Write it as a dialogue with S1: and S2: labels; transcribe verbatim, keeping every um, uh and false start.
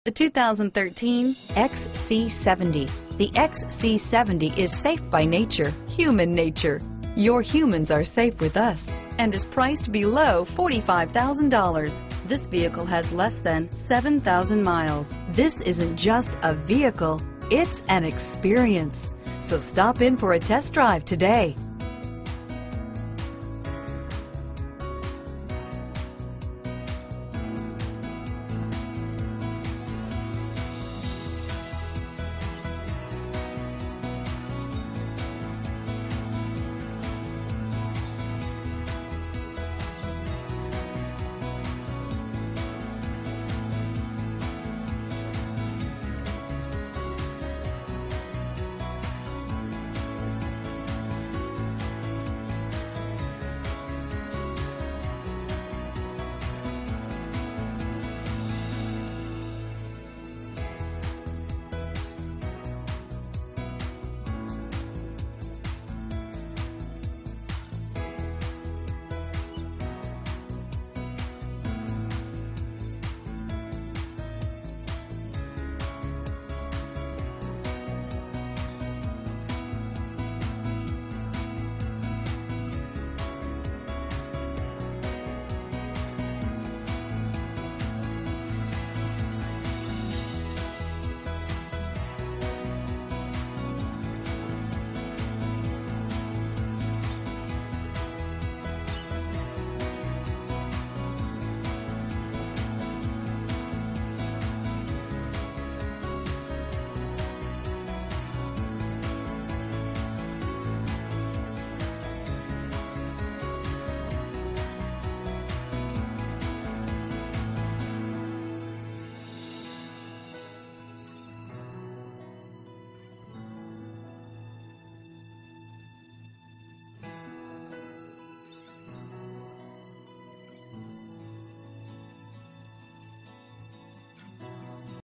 S1: The two thousand thirteen X C seventy. The X C seventy is safe by nature, human nature. Your humans are safe with us and is priced below forty-five thousand dollars. This vehicle has less than seven thousand miles. This isn't just a vehicle, it's an experience. So stop in for a test drive today.